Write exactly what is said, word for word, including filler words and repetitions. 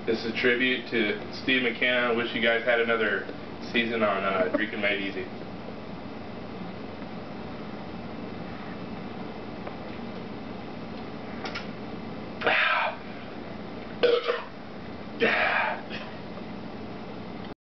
This is a tribute to Steve McKenna. Wish you guys had another season on uh, Drinking Made Easy.